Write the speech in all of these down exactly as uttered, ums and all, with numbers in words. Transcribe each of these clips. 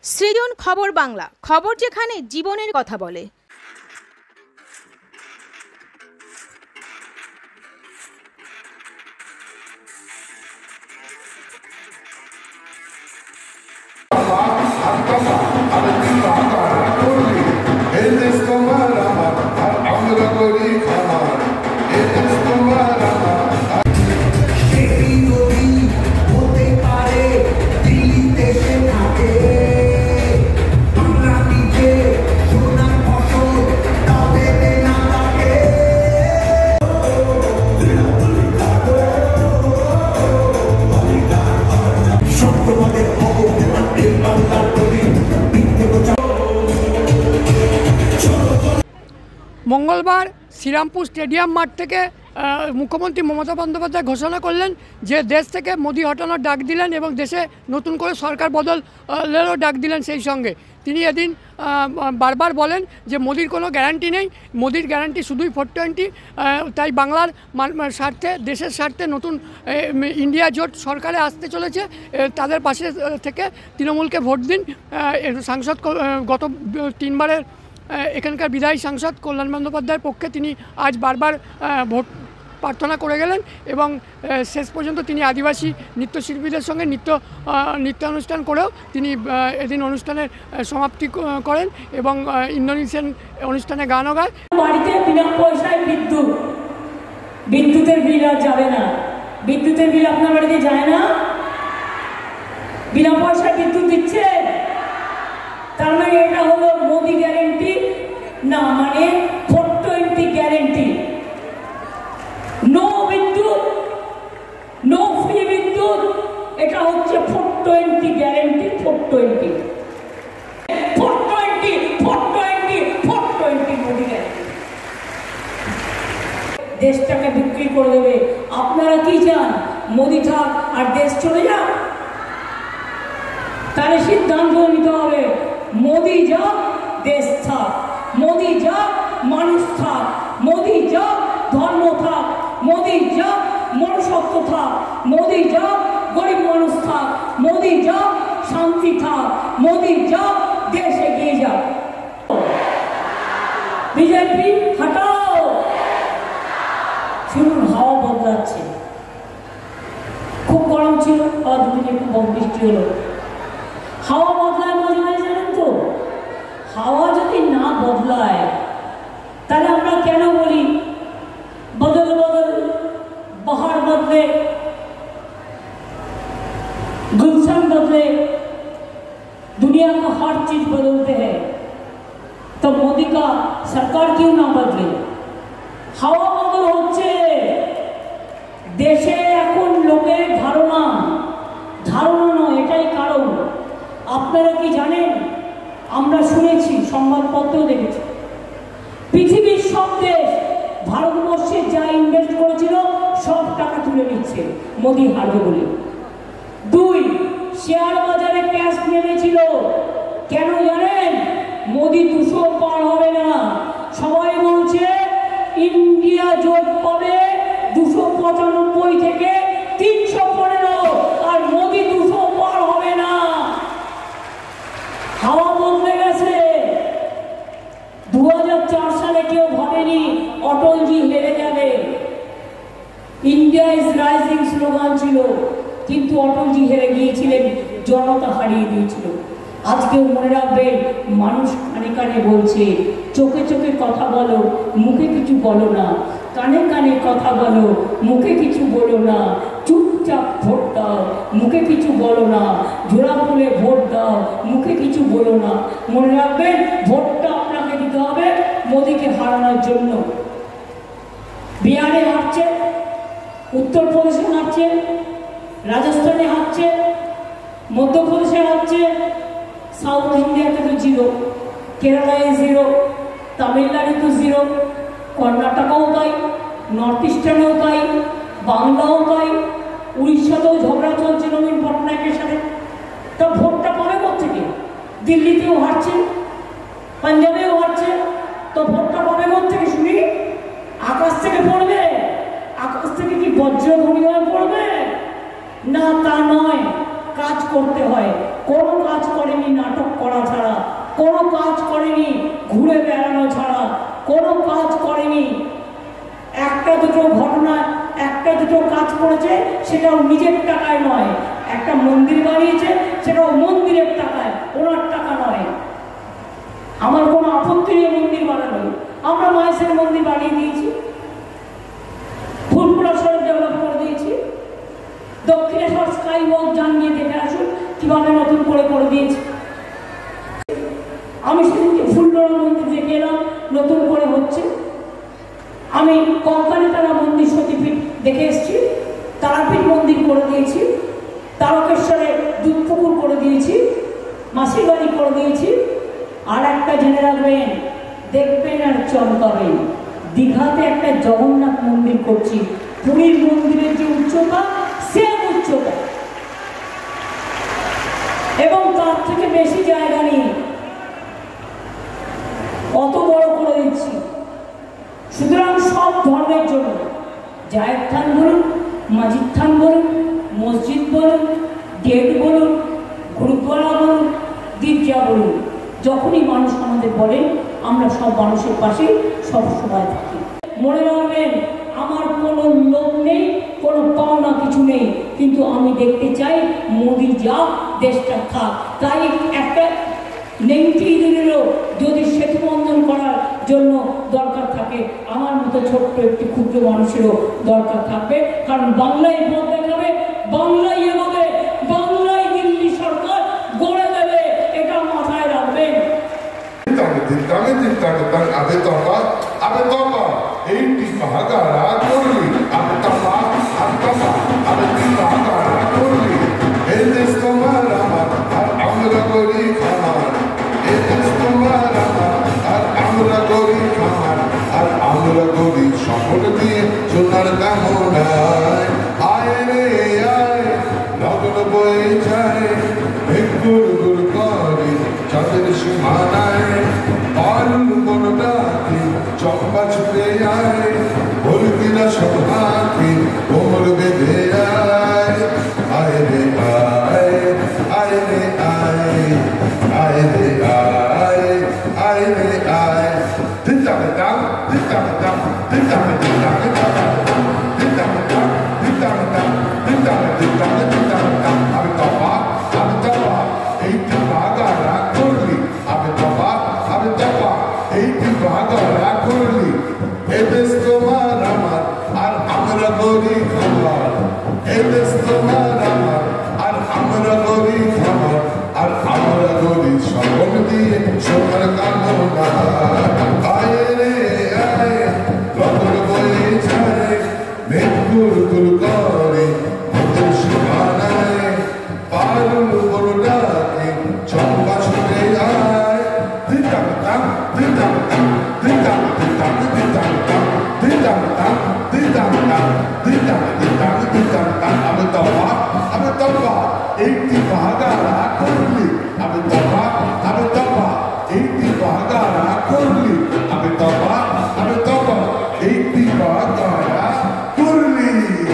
সৃজন খবর বাংলা, খবর যেখানে জীবনের কথা বলে। মঙ্গলবার শ্রীরামপুর স্টেডিয়াম মাঠ থেকে মুখ্যমন্ত্রী মমতা বন্দ্যোপাধ্যায় ঘোষণা করলেন যে দেশ থেকে মোদি হটানোর ডাক দিলেন এবং দেশে নতুন করে সরকার বদলেরও ডাক দিলেন। সেই সঙ্গে তিনি এদিন বারবার বলেন যে মোদির কোনো গ্যারান্টি নেই, মোদির গ্যারান্টি শুধুই ফোর টোয়েন্টি। তাই বাংলার স্বার্থে, দেশের স্বার্থে নতুন ইন্ডিয়া জোট সরকারে আসতে চলেছে, তাদের পাশে থেকে তৃণমূলকে ভোট দিন। সাংসদ গত তিনবারের এখানকার বিধায়ী সাংসদ কল্যাণ বন্দ্যোপাধ্যায়ের পক্ষে তিনি আজ বারবার ভোট প্রার্থনা করে গেলেন এবং শেষ পর্যন্ত তিনি আদিবাসী নৃত্যশিল্পীদের সঙ্গে নৃত্য নৃত্যানুষ্ঠান করেও তিনি এদিন অনুষ্ঠানের সমাপ্তি করেন এবং ইন্দোনেশিয়ান অনুষ্ঠানে গানও গায়। বাড়িতে বিনা পয়সায় বিদ্যুৎ, বিদ্যুতের বিল আর যাবে না। বিদ্যুতের বিল আপনার বাড়িতে যায় না, বিনা পয়সায় বিদ্যুৎ দিচ্ছে। তার মানে এটা হলো মোদি গ্যারেন্টি না, মানে ফোর টোয়েন্টি গ্যারেন্টি। নো বিদ্যুৎ, নো ফ্রি বিদ্যুৎ, এটা হচ্ছে four twenty guarantee. Four twenty four twenty four twenty four twenty Modi guarantee. দেশটাকে বিক্রি করে দেবে। আপনারা কি চান? মোদি থাক আর দেশ চলে যাক? তাহলে সিদ্ধান্ত নিতে হবে, মোদি যাক দেশ থাক, মোদি যাক মানুষ থাক, মোদি যাক ধর্ম থাক, মোদি যাক মনুষ্যত্ব থাক, মোদি যাক গরিব মানুষ থাক, মোদি যাক শান্তি থাক, মোদি যাক দেশ এগিয়ে যাক। বিজেপি হটাও। শুনুন, হাওয়া বদলাচ্ছে। খুব গরম ছিল, আর দুদিন একটু বৃষ্টি হলো। হাওয়া বদলায় মাঝে মাঝে, জানেন তো? হাওয়া যদি না বদলায় তাহলে আমরা কেন বলি বদল বদল, বাহার বদলে, गुलशन बदले, दुनिया का हर चीज बदलते हैं, तो मोदी का सरकार क्यों ना बदले? হাওয়া বদল হচ্ছে। দেশে এখন লোকের ধারণা, ধারণা নয়, এটাই কারণ। আপনারা কি জানেন? আমরা শুনেছি, সংবাদপত্র দেখেছি, পৃথিবীর সব দেশ ভারতবর্ষে যা ইনভেস্ট করেছিল সব টাকা তুলে নিচ্ছে মোদি হারবে বলে। দুই, শেয়ার বাজারে ক্যাশ নেমেছিল। কেন জানেন? মোদি দুশো পার হবে না। সবাই বলছে ইন্ডিয়া জোট পাবে দুশো পঁচানব্বই থেকে তিনশো পনেরো, আর মোদি দুশো পার হবে না। হাওয়া বদলে গেছে। দু হাজার চার সালে কেউ ভাবেনি অটলজি হেরে যাবে। ইন্ডিয়া ইজ রাইজিং স্লোগান ছিল, কিন্তু অটলজি হেরে গিয়েছিলেন, জনতা হারিয়ে দিয়েছিল। আজকেও মনে রাখবেন, মানুষ কানে কানে বলছে, চোখে চোখে কথা বলো, মুখে কিছু বলো না, কানে কানে কথা বলো, মুখে কিছু বলো না, চুপচাপ ভোট দাও, মুখে কিছু বলো না, জোড়া ফুলে ভোট দাও, মুখে কিছু বলো না। মনে রাখবেন, ভোটটা আপনাকে দিতে হবে মোদিকে হারানোর জন্য। বিহারে হারছে, উত্তরপ্রদেশে হারছে, রাজস্থানে হারছে, মধ্যপ্রদেশে হারছে, সাউথ ইন্ডিয়াতে তো জিরো, কেরালায় জিরো, তামিলনাড়ু তো জিরো, কর্ণাটকাও তাই, নর্থ ইস্টার্নেও তাই, বাংলাও তাই, উড়িষ্যাতেও ঝগড়া চলছে নবীন পটনায়কের সাথে। তা ভোটটা পাবে কোথেকে? দিল্লিতেও হারছে, পাঞ্জাবেও হারছে, তো ভোটটা পাবে কোথেকে শুনি? আকাশ থেকে পড়বে? আকাশ থেকে কি বজ্র ঘূর্ণিঝড় পড়বে? না, তা নয়, কাজ করতে হয়। কোনো কাজ করেনি, নাটক দুটো ঘটনা, একটা দুটো কাজ করেছে, সেটাও নিজের টাকায় নয়। একটা মন্দির বানিয়েছে, সেটাও মন্দিরের টাকায়, ওনার টাকা নয়। আমার কোনো আপত্তি নেই মন্দির বানানো। আমরা মায়ের মন্দির বানিয়ে দিয়েছি, ফুলপুরা সড়ক ডেভেলপ করে দিয়েছি, দক্ষিণেশ্বর স্কাই ওয়াক জানিয়ে দেখে আসুন কিভাবে নতুন করে করে দিয়েছি। আমি সেদিনকে ফুলপুরা মন্দির দেখে এলাম, নতুন করে হচ্ছে। আমি কঙ্কালীতলা মন্দির সতীপীঠ দেখে এসেছি, তারাপীঠ মন্দির করে দিয়েছি, তারকেশ্বরে দুধপুকুর করে দিয়েছি, মাসির বাড়ি করে দিয়েছি। আর একটা জেনে রাখবেন, দেখবেন আর চমকাবেন, দীঘাতে একটা জগন্নাথ মন্দির করছি। পুরীর মন্দিরের যে উচ্চতা, সেম উচ্চতা, এবং তার থেকে বেশি জায়গা নেই, অত বড় করে দিচ্ছি। সুতরাং সব ধর্মের জন্য, জায়ের থান বলুন, মাজিদ থান বলুন, মসজিদ বলুন, গেট বলুন, গুরুদ্বারা বলুন, গির্জা বলুন, যখনই মানুষ আমাদের বলেন, আমরা সব মানুষের পাশে সব সময় থাকি। মনে রাখবেন, আমার কোনো লোভ নেই, কোনো পাওনা কিছু নেই, কিন্তু আমি দেখতে চাই মোদি যা, দেশটা থাক। তাই একটা নেংটি দিনেরও যদি সেতু বন্ধন করার জন্য দরকার থাকে, আমার মতো ছোট্ট একটি ক্ষুদ্র মানুষেরও দরকার থাকবে। কারণ বাংলায় পথ দেখাবে, বাংলায় এগোবে, বাংলায় দিল্লি সরকার গড়ে দেবে, এটা মাথায় রাখবেন। আবে তপা আবে তপা এইটি পাহাগারা করলি, আবে তপা আবে তপা আবে তুই পাহাগারা করলি। এই দেশ তোমার আমার, আর আমরা করি খামার। এই দেশ তোমার আমার, আর আমরা করি খামার। আর আমরা করি সকল দিয়ে সোনার কামনায়। আয় রে আয়, লগন বয়ে যায়, ভেগুর গুর করে চাঁদের সীমানায়। পারুল মন ডাকে চম্পা ছুটে আয়, ভুলকিনা সব হাঁকে কোমর বেঁধে আয়। আয় রে আয়, আয় রে আয়, আয় রে আয়, আয় রে আয়। দিতামে দাম, দিতামে দাম, দিতামে দিতামে দাম, দিতামে দাম, দিতামে দাম, দিতামে দিতামে দিতামে দাম। আমি তপা, আমি তপা, এইটি বাগারা করলি। আমি তপা, আমি তপা, এইটি বাগারা করলি। এ দেশ তোমার আমার, আর আমরা করি খাবার। এ দেশ তোমার আমার, আর আমরা করি খাবার। আর আমরা করি সকল দিয়ে সোনার কামনা। আয় রে আয়, লগন বয়ে যায়, মেঘ গুল গুল করে মোদের সীমানায়। পারুল বড় ডাকে চম্পা ছুটে আয়। দিতাম দাম, দিতাম দাম, দিতাম দিতাম দিতাম দাম, দিতাম দাম, দিতাম দাম, দিতাম দিতাম দিতাম দাম। আমি তপা, আমি তপা, এইটি বাগারা করলি। আমি তপা, আমি তপা, এইটি বাগারা করলি। আমি তপা, আমি তপা, এইটি বাগারা করলি।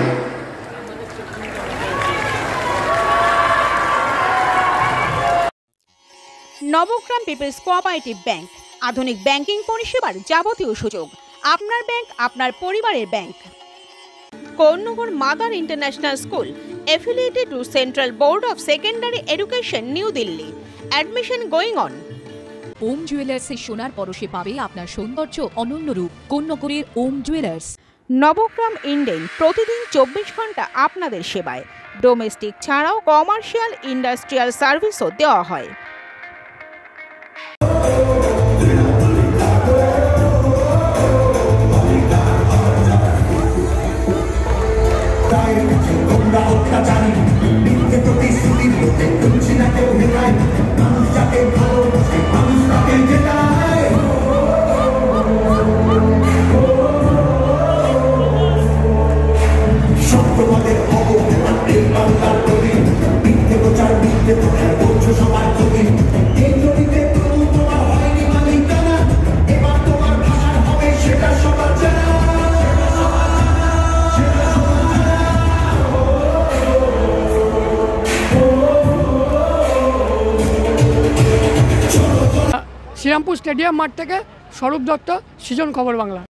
নবগ্রাম পিপলস কোঅপারেটিভ ব্যাংক, আধুনিক ব্যাংকিং পরিষেবার যাবতীয় সুযোগ। আপনার ব্যাংক, আপনার পরিবারের bank. Konnagar mother international school, affiliated to Central Board of Secondary Education, New Delhi. Admission going on. Om জুয়েলার্সে সোনার পরশে পাবে আপনার সৌন্দর্য অনন্য রূপ। কর্ণগরের ওম জুয়েলার্স। নবগ্রাম ইন্ডেন, প্রতিদিন চব্বিশ ঘন্টা আপনাদের সেবায়। ডোমেস্টিক ছাড়াও কমার্শিয়াল, ইন্ডাস্ট্রিয়াল সার্ভিসও দেওয়া হয়। শ্রীরামপুর স্টেডিয়াম মাঠ থেকে স্বরূপ দত্ত, সৃজন খবর বাংলা।